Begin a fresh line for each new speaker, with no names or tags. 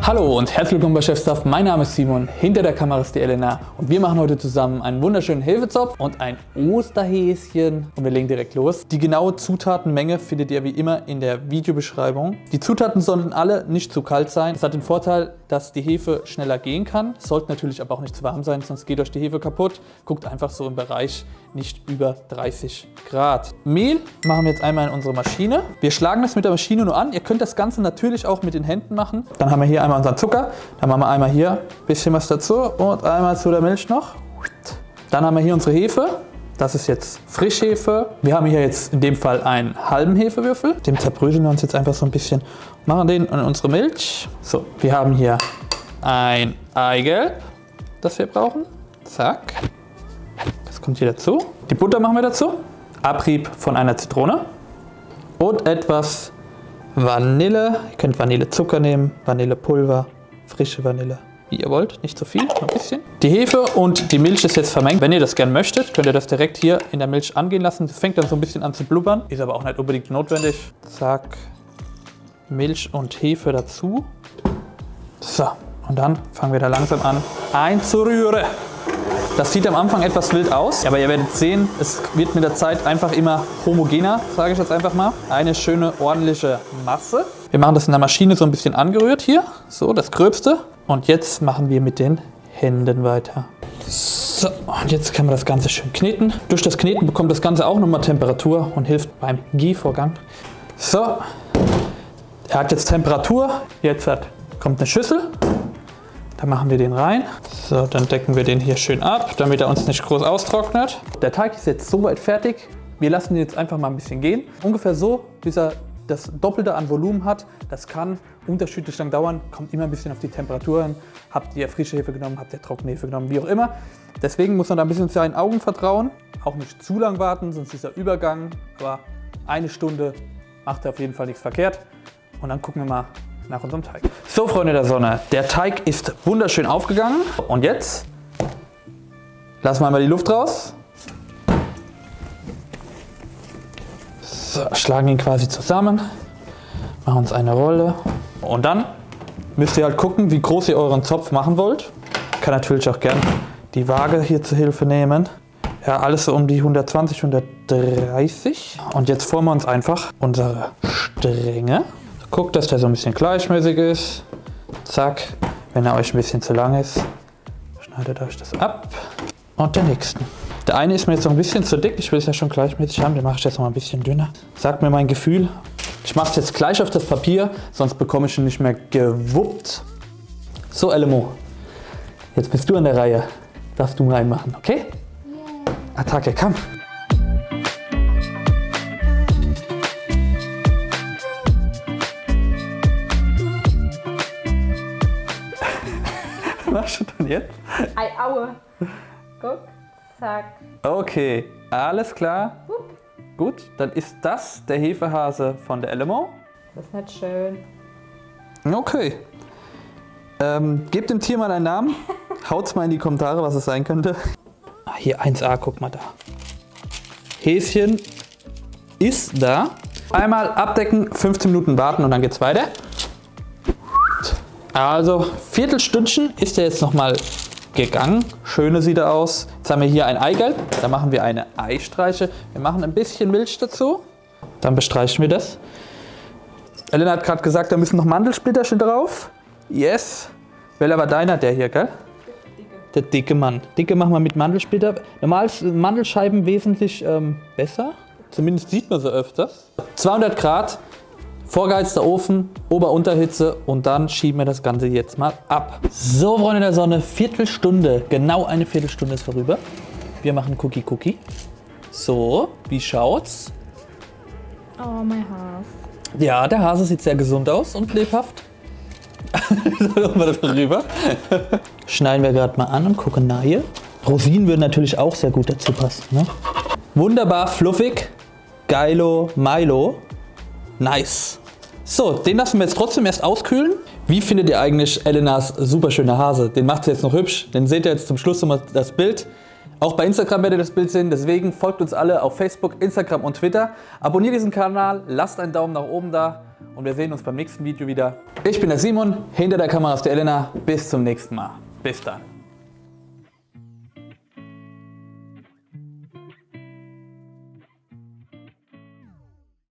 Hallo und herzlich willkommen bei Chefstuff. Mein Name ist Simon, hinter der Kamera ist die Elena und wir machen heute zusammen einen wunderschönen Hefezopf und ein Osterhäschen und wir legen direkt los. Die genaue Zutatenmenge findet ihr wie immer in der Videobeschreibung. Die Zutaten sollten alle nicht zu kalt sein. Das hat den Vorteil, dass die Hefe schneller gehen kann. Sollte natürlich aber auch nicht zu warm sein, sonst geht euch die Hefe kaputt. Guckt einfach so im Bereich nicht über 30 Grad. Mehl machen wir jetzt einmal in unsere Maschine. Wir schlagen das mit der Maschine nur an. Ihr könnt das Ganze natürlich auch mit den Händen machen. Dann haben wir hier einmal unseren Zucker. Dann machen wir einmal hier ein bisschen was dazu und einmal zu der Milch noch. Dann haben wir hier unsere Hefe. Das ist jetzt Frischhefe. Wir haben hier jetzt in dem Fall einen halben Hefewürfel. Den zerbröseln wir uns jetzt einfach so ein bisschen. Machen den in unsere Milch. So, wir haben hier ein Eigelb, das wir brauchen. Zack. Das kommt hier dazu. Die Butter machen wir dazu. Abrieb von einer Zitrone. Und etwas Vanille. Ihr könnt Vanillezucker nehmen, Vanillepulver, frische Vanille, wie ihr wollt. Nicht zu viel, ein bisschen. Die Hefe und die Milch ist jetzt vermengt. Wenn ihr das gerne möchtet, könnt ihr das direkt hier in der Milch angehen lassen. Das fängt dann so ein bisschen an zu blubbern. Ist aber auch nicht unbedingt notwendig. Zack. Milch und Hefe dazu. So, und dann fangen wir da langsam an einzurühren. Das sieht am Anfang etwas wild aus, aber ihr werdet sehen, es wird mit der Zeit einfach immer homogener, sage ich jetzt einfach mal. Eine schöne, ordentliche Masse. Wir machen das in der Maschine so ein bisschen angerührt hier, so das Gröbste. Und jetzt machen wir mit den Händen weiter. So, und jetzt kann man das Ganze schön kneten. Durch das Kneten bekommt das Ganze auch nochmal Temperatur und hilft beim Giervorgang. So, er hat jetzt Temperatur, jetzt kommt eine Schüssel. Da machen wir den rein. So, dann decken wir den hier schön ab, damit er uns nicht groß austrocknet. Der Teig ist jetzt soweit fertig. Wir lassen ihn jetzt einfach mal ein bisschen gehen. Ungefähr so, bis er das Doppelte an Volumen hat. Das kann unterschiedlich lang dauern. Kommt immer ein bisschen auf die Temperatur hin. Habt ihr frische Hefe genommen, habt ihr trockene Hefe genommen, wie auch immer. Deswegen muss man da ein bisschen seinen Augen vertrauen. Auch nicht zu lang warten, sonst ist der Übergang. Aber eine Stunde macht er auf jeden Fall nichts verkehrt. Und dann gucken wir mal nach unserem Teig. So, Freunde der Sonne, der Teig ist wunderschön aufgegangen. Und jetzt lassen wir mal die Luft raus. So, schlagen ihn quasi zusammen, machen uns eine Rolle. Und dann müsst ihr halt gucken, wie groß ihr euren Zopf machen wollt. Kann natürlich auch gern die Waage hier zur Hilfe nehmen. Ja, alles so um die 120, 130. Und jetzt formen wir uns einfach unsere Stränge. Guckt, dass der so ein bisschen gleichmäßig ist. Zack. Wenn er euch ein bisschen zu lang ist, schneidet euch das ab. Und den nächsten. Der eine ist mir jetzt noch ein bisschen zu dick. Ich will es ja schon gleichmäßig haben. Den mache ich jetzt noch mal ein bisschen dünner. Sagt mir mein Gefühl. Ich mache es jetzt gleich auf das Papier, sonst bekomme ich ihn nicht mehr gewuppt. So, Elmo. Jetzt bist du an der Reihe. Darfst du reinmachen, okay? Yeah. Attacke, komm. Was machst du denn jetzt?
Ei, aue. Guck, zack.
Okay, alles klar. Gut, dann ist das der Hefehase von der Elmo.
Das ist nicht schön.
Okay. Gebt dem Tier mal einen Namen. Haut's mal in die Kommentare, was es sein könnte. Hier 1A, guck mal da. Häschen ist da. Einmal abdecken, 15 Minuten warten und dann geht's weiter. Also, Viertelstündchen ist er jetzt nochmal gegangen. Schöne sieht er aus. Jetzt haben wir hier ein Eigelb. Da machen wir eine Eistreiche. Wir machen ein bisschen Milch dazu. Dann bestreichen wir das. Elena hat gerade gesagt, da müssen noch Mandelsplitterchen drauf. Yes. Welcher war deiner? Der hier, gell? Der dicke Mann. Dicke machen wir mit Mandelsplitter. Normal sind Mandelscheiben wesentlich besser. Zumindest sieht man sie öfters. 200 Grad. Vorgeheizter Ofen, Ober-Unterhitze und dann schieben wir das Ganze jetzt mal ab. So, Freunde der Sonne, Viertelstunde, genau eine Viertelstunde ist vorüber. Wir machen Cookie. So, wie schaut's?
Oh, mein Hase.
Ja, der Hase sieht sehr gesund aus und lebhaft. Mal darüber. Schneiden wir gerade mal an und gucken nahe. Rosinen würden natürlich auch sehr gut dazu passen. Ne? Wunderbar fluffig. Geilo Milo. Nice. So, den lassen wir jetzt trotzdem erst auskühlen. Wie findet ihr eigentlich Elenas super schöne Hase? Den macht sie jetzt noch hübsch. Den seht ihr jetzt zum Schluss nochmal das Bild. Auch bei Instagram werdet ihr das Bild sehen. Deswegen folgt uns alle auf Facebook, Instagram und Twitter. Abonniert diesen Kanal, lasst einen Daumen nach oben da und wir sehen uns beim nächsten Video wieder. Ich bin der Simon, hinter der Kamera ist die Elena. Bis zum nächsten Mal. Bis dann.